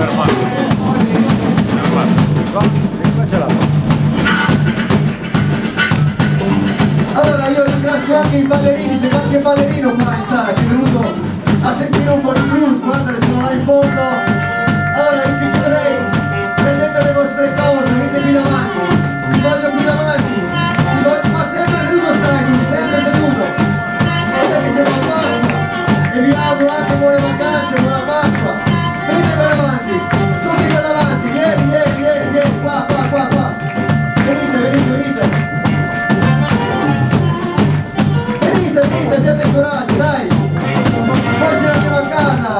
Allora io ringrazio anche i ballerini, c'è qualche ballerino qua in sala che è venuto a sentire un po' di blues, guardate sono là in fondo. Allora inviterei, prendete le vostre cose, venite davanti, vi voglio qui davanti, ma sempre seduto stai tu, sempre seduto. Guardate che siamo a Pasqua e vi auguro anche buone vacanze, buona Pasqua. Venite qua davanti, tutti qua davanti, vieni, qua. Venite, abbiate coraggio, dai! Poi ce l'andiamo a casa,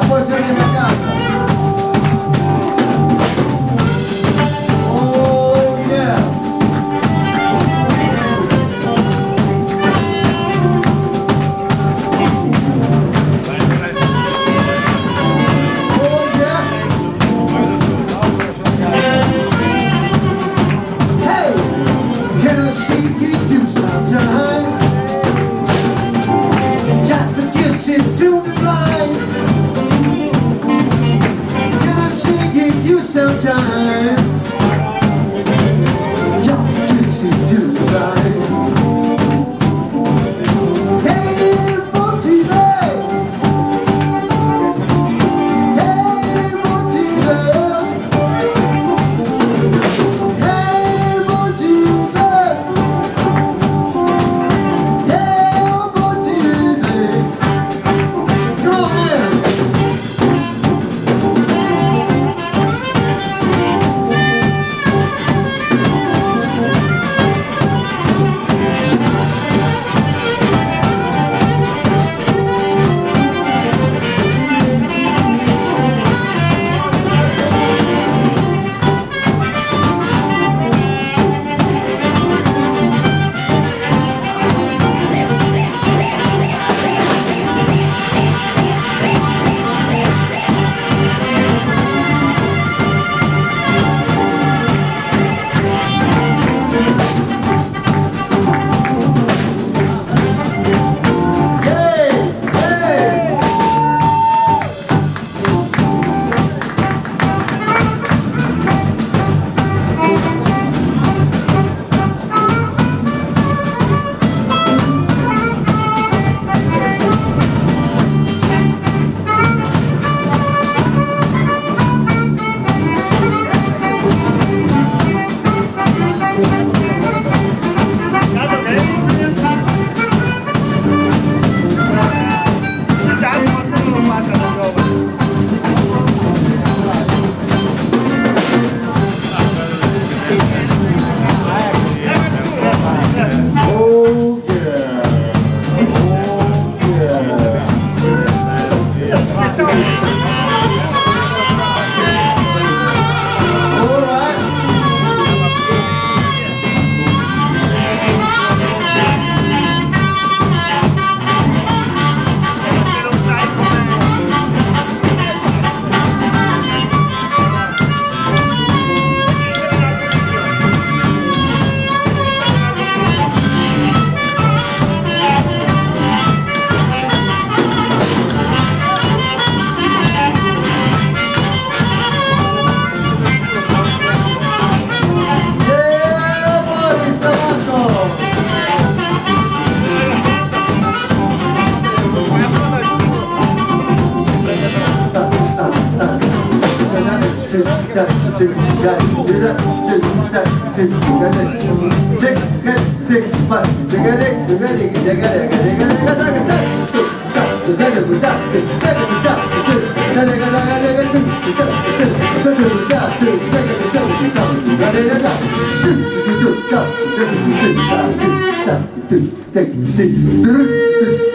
Oh yeah! Oh yeah! Hey! Can I see you sometime? To the blind, can I sing you sometime? Just kiss it to the blind. Hey, Motive! Hey, Motive! Hey, Motive! Take